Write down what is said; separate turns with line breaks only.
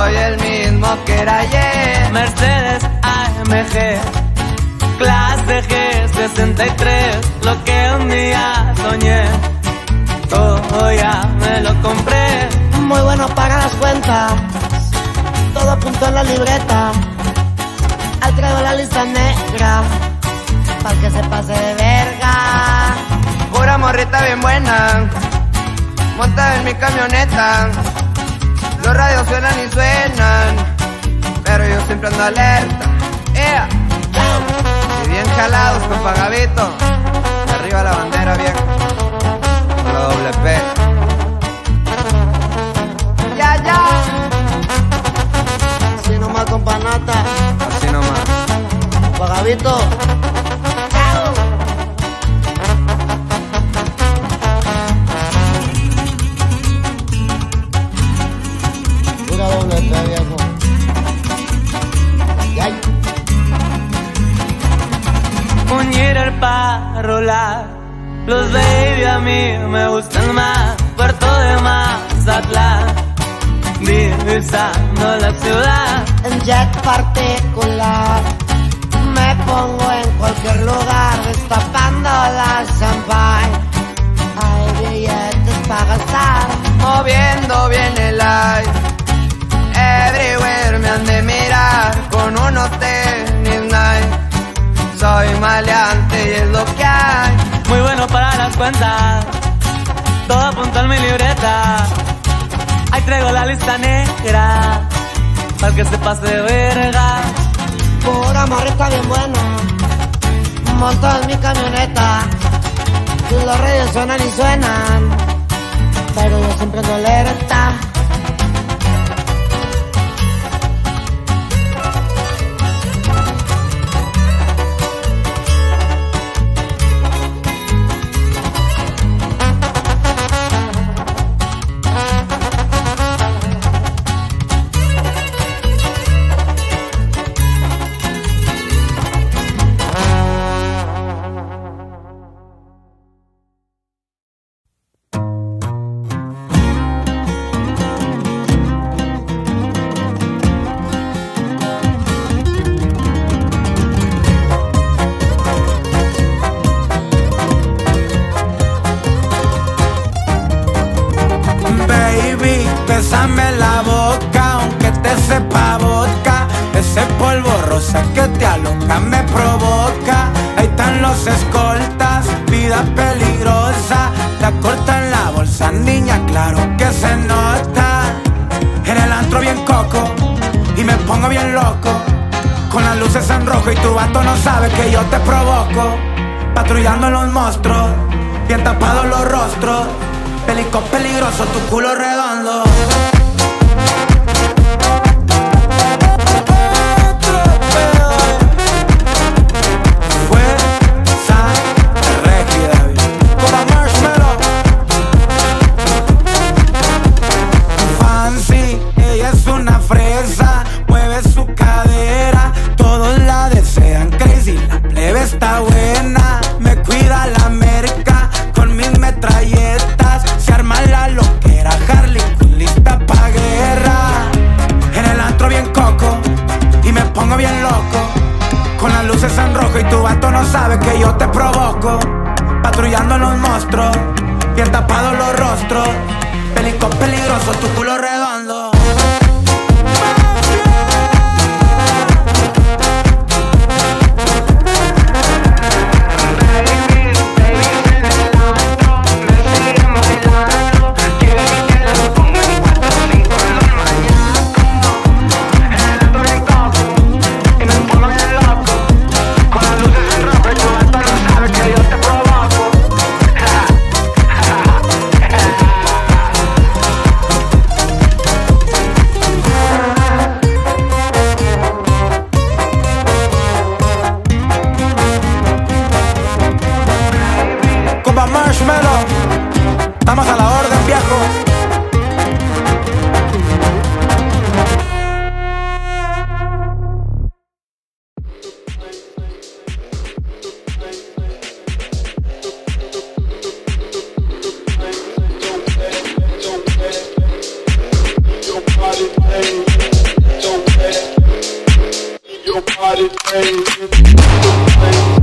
soy el mismo que era ayer.
Mercedes AMG, clase G63, lo que un día soñé, todo ya me lo compré.
Muy bueno para las cuentas, todo apuntó en la libreta. Ahí traigo la lista negra, para que se pase de verga.
Pura morrita bien buena, monta en mi camioneta. Los radios suenan y suenan, pero yo siempre ando alerta. Yeah. Y bien jalados con Pagavito, arriba la bandera vieja, con la doble P. Ya, ya.
Así nomás con panata,
Así nomás.
Pagavito. Pura doble P, viejo. Ay.
Un Jeter para rolar, los baby a mí me gustan más. Puerto de Mazatlán, divisando la ciudad.
En jet particular, me pongo en cualquier lugar, destapando la champagne. Hay billetes para gastar,
Moviendo bien el aire, everywhere me han de mirar, con unos tenis Nike. Soy maleante y es lo que hay.
Muy bueno para las cuentas, todo apuntó en mi libreta. Ahí traigo la lista negra, para que se pase de verga.
pura morrita bien buena, monto en mi camioneta. Y los radios suenan y suenan, pero yo siempre ando alerta.
Bésame la boca, aunque te sepa vodka. Ese polvo rosa que te aloca me provoca. Ahí están los escoltas, vida peligrosa. La corta en la bolsa, niña, claro que se nota. En el antro bien coco y me pongo bien loco, con las luces en rojo y tu vato no sabe que yo te provoco. Patrullando los monstruos, bien tapados los rostros. Pelico peligroso, tu culo redondo. Fuerza rígida, como Marshmallow. Fancy, ella es una fresa, mueve su cadera, todos la desean. Crazy, la plebe está buena, me cuida la merca con mis metralletas. Se arma la loquera, Harley Quinn lista pa' guerra. En el antro bien coco y me pongo bien loco, con las luces en rojo y tu vato no sabe que yo te provoco. Patrullando los monstruos, bien tapados los rostros. Pelico peligroso, tu culo redondo. Marshmallow, estamos a la orden, viejo.
Your body, everybody's playing.